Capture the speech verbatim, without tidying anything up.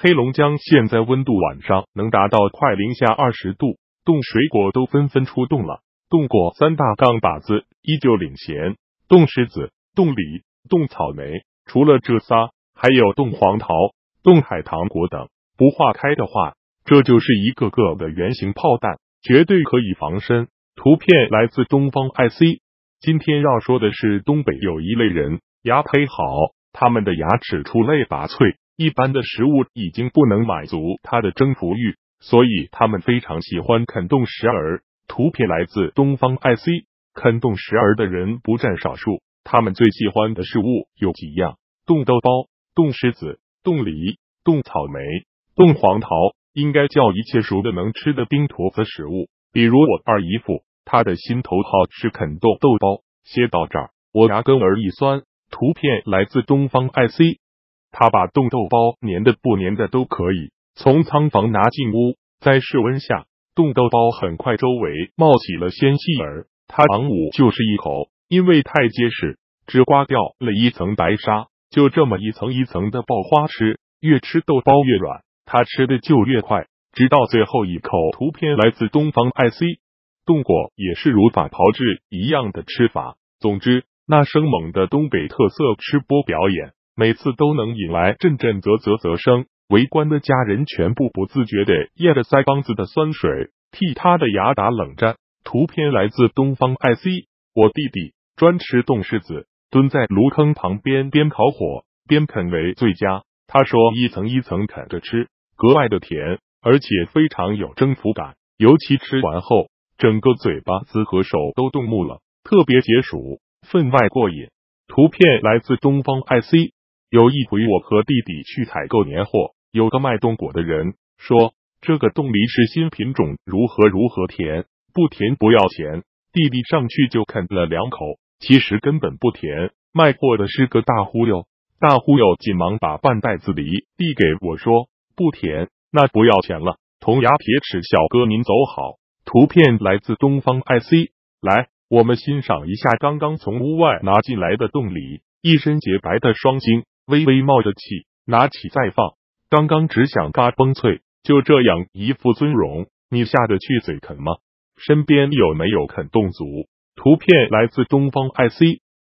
黑龙江现在温度晚上能达到快零下二十度，冻水果都纷纷出冻了。冻果三大杠把子依旧领衔，冻柿子、冻梨、冻草莓。除了这仨，还有冻黄桃、冻海棠果等。不化开的话，这就是一个个的圆形炮弹，绝对可以防身。图片来自东方 I C。今天要说的是东北有一类人，牙忒好，他们的牙齿出类拔萃，一般的食物已经不能满足他的征服欲，所以他们非常喜欢啃冻食儿。图片来自东方 I C。啃冻食儿的人不占少数，他们最喜欢的食物有几样：冻豆包、冻柿子、冻梨、冻草莓、冻黄桃，应该叫一切熟的能吃的冰坨子食物。比如我二姨夫，他的心头好是啃冻豆包。写到这儿，我牙根儿一酸。图片来自东方 I C。他把冻豆包粘的不粘的都可以，从仓房拿进屋，在室温下，冻豆包很快周围冒起了鲜细儿，他昂捂就是一口，因为太结实，只刮掉了一层白沙，就这么一层一层的爆花吃，越吃豆包越软，他吃的就越快，直到最后一口。图片来自东方 I C。冻果也是如法炮制一样的吃法。总之，那生猛的东北特色吃播表演，每次都能引来阵阵啧啧啧声，围观的家人全部不自觉地咽着腮帮子的酸水，替他的牙打冷战。图片来自东方 I C。我弟弟专吃冻柿子，蹲在炉坑旁边边烤火边啃为最佳。他说一层一层啃着吃，格外的甜，而且非常有征服感，尤其吃完后，整个嘴巴子和手都冻木了，特别解暑，分外过瘾。图片来自东方 I C。有一回我和弟弟去采购年货，有个卖冻果的人说，这个冻梨是新品种，如何如何甜，不甜不要钱。弟弟上去就啃了两口，其实根本不甜，卖货的是个大忽悠。大忽悠紧忙把半袋子梨递给我说，不甜，那不要钱了，铜牙铁齿小哥您走好。图片来自东方 I C。来，我们欣赏一下刚刚从屋外拿进来的冻梨，一身洁白的双晶，微微冒着气，拿起再放，刚刚只想嘎嘣脆，就这样一副尊容，你下得去嘴啃吗？身边有没有啃冻族？图片来自东方 I C。